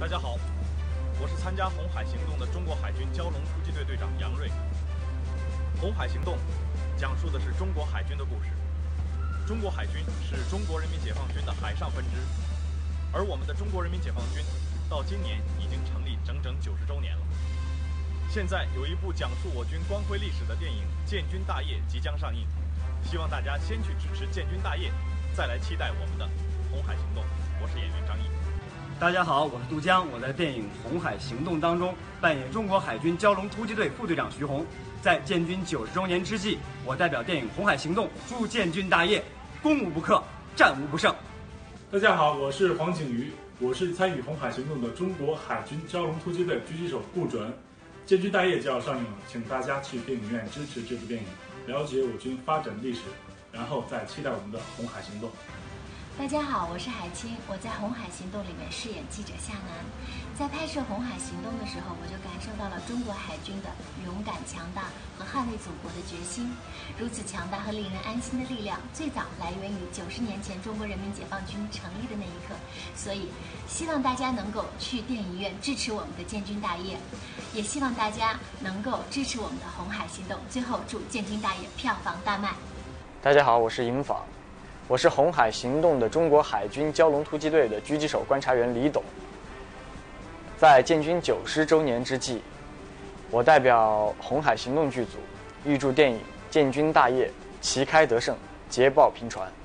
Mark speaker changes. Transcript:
Speaker 1: 大家好，我是参加红海行动的中国海军蛟龙突击队队长杨锐。红海行动讲述的是中国海军的故事。中国海军是中国人民解放军的海上分支，而我们的中国人民解放军到今年已经成立整整90周年了。现在有一部讲述我军光辉历史的电影《建军大业》即将上映，希望大家先去支持建军大业，再来期待我们的红海行动。我是演员张毅。
Speaker 2: 大家好，我是杜江，我在电影《红海行动》当中扮演中国海军蛟龙突击队副队长徐宏。在建军90周年之际，我代表电影《红海行动》祝建军大业，攻无不克，战无不胜。
Speaker 3: 大家好，我是黄景瑜，我是参与红海行动的中国海军蛟龙突击队狙击手顾准。建军大业就要上映了，请大家去电影院支持这部电影，了解我军发展历史，然后再期待我们的红海行动。
Speaker 4: 大家好，我是海清，我在《红海行动》里面饰演记者夏楠。在拍摄《红海行动》的时候，我就感受到了中国海军的勇敢、强大和捍卫祖国的决心。如此强大和令人安心的力量，最早来源于90年前中国人民解放军成立的那一刻。所以，希望大家能够去电影院支持我们的建军大业，也希望大家能够支持我们的《红海行动》。最后，祝建军大业票房大卖。
Speaker 5: 大家好，我是尹昉。我是红海行动的中国海军蛟龙突击队的狙击手观察员李董。在建军90周年之际，我代表红海行动剧组，预祝电影《建军大业》旗开得胜，捷报频传。